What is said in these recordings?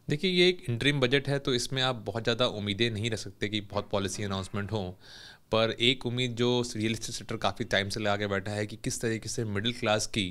देखिए, ये एक इंटरिम बजट है, तो इसमें आप बहुत ज़्यादा उम्मीदें नहीं रख सकते कि बहुत पॉलिसी अनाउंसमेंट हों। पर एक उम्मीद जो रियल एस्टेट सेक्टर काफ़ी टाइम से लगा के बैठा है कि किस तरीके से मिडिल क्लास की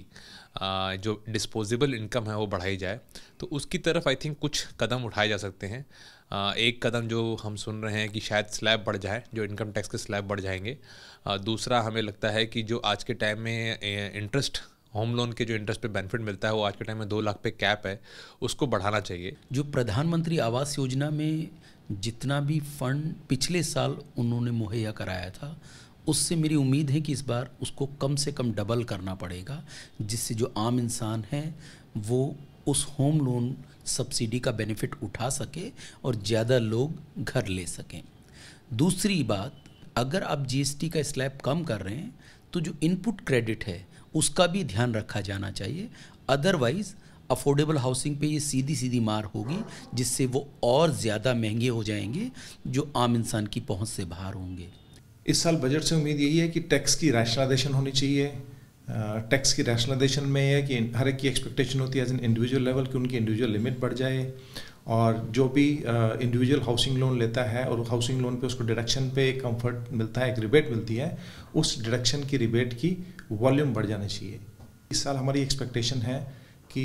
जो डिस्पोजेबल इनकम है वो बढ़ाई जाए। तो उसकी तरफ आई थिंक कुछ कदम उठाए जा सकते हैं। एक कदम जो हम सुन रहे हैं कि शायद स्लैब बढ़ जाए, जो इनकम टैक्स के स्लैब बढ़ जाएंगे। दूसरा, हमें लगता है कि जो आज के टाइम में इंटरेस्ट, होम लोन के जो इंटरेस्ट पे बेनिफिट मिलता है वो आज के टाइम में 2 लाख पे कैप है, उसको बढ़ाना चाहिए। जो प्रधानमंत्री आवास योजना में जितना भी फंड पिछले साल उन्होंने मुहैया कराया था, उससे मेरी उम्मीद है कि इस बार उसको कम से कम डबल करना पड़ेगा, जिससे जो आम इंसान है वो उस होम लोन सब्सिडी का बेनिफिट उठा सके और ज़्यादा लोग घर ले सकें। दूसरी बात, अगर आप जीएसटी का स्लैब कम कर रहे हैं तो जो इनपुट क्रेडिट है उसका भी ध्यान रखा जाना चाहिए। अदरवाइज़ अफोर्डेबल हाउसिंग पे ये सीधी सीधी मार होगी, जिससे वो और ज़्यादा महंगे हो जाएंगे जो आम इंसान की पहुंच से बाहर होंगे। इस साल बजट से उम्मीद यही है कि टैक्स की रैशनलाइजेशन होनी चाहिए। टैक्स की रैशनलाइजेशन में है कि हर एक की एक्सपेक्टेशन होती है एज एन इंडिविजुअल लेवल कि उनकी इंडिविजुअल लिमिट बढ़ जाए, और जो भी इंडिविजुअल हाउसिंग लोन लेता है और हाउसिंग लोन पे उसको डिडक्शन पे कंफर्ट मिलता है, एक रिबेट मिलती है, उस डिडक्शन की रिबेट की वॉल्यूम बढ़ जानी चाहिए। इस साल हमारी एक्सपेक्टेशन है कि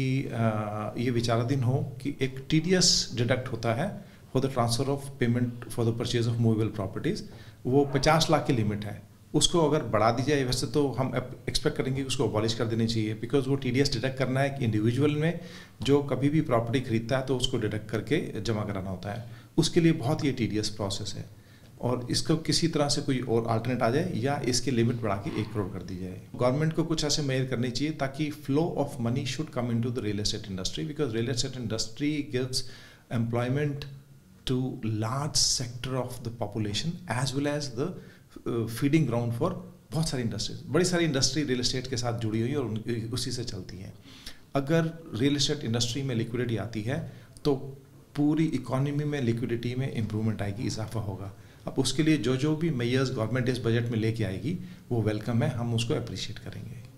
ये विचाराधीन हो कि एक टीडीएस डिडक्ट होता है for the transfer of payment for the purchase of movable properties, वो 50 लाख की लिमिट है। उसको अगर बढ़ा दी जाए, वैसे तो हम एक्सपेक्ट करेंगे कि उसको अबॉलिश कर देनी चाहिए, बिकॉज वो टीडीएस डिडक्ट करना है कि इंडिविजुअल में जो कभी भी प्रॉपर्टी खरीदता है तो उसको डिडक्ट करके जमा कराना होता है। उसके लिए बहुत ही टीडीएस प्रोसेस है, और इसको किसी तरह से कोई और अल्टरनेट आ जाए या इसकी लिमिट बढ़ा के 1 करोड़ कर दी जाए। गवर्नमेंट को कुछ ऐसे मेजर करनी चाहिए ताकि flow of money should come into the real estate industry, because real estate industry gives employment to large sector of the population as well as the feeding ground for बहुत सारी industries, बड़ी सारी industry real estate के साथ जुड़ी हुई है और उसी से चलती हैं। अगर रियल एस्टेट इंडस्ट्री में लिक्विडिटी आती है तो पूरी इकोनॉमी में लिक्विडिटी में इम्प्रूवमेंट आएगी, इजाफा होगा। अब उसके लिए जो जो भी मेजर्स गवर्नमेंट इस बजट में लेके आएगी वो वेलकम है, हम उसको अप्रिशिएट करेंगे।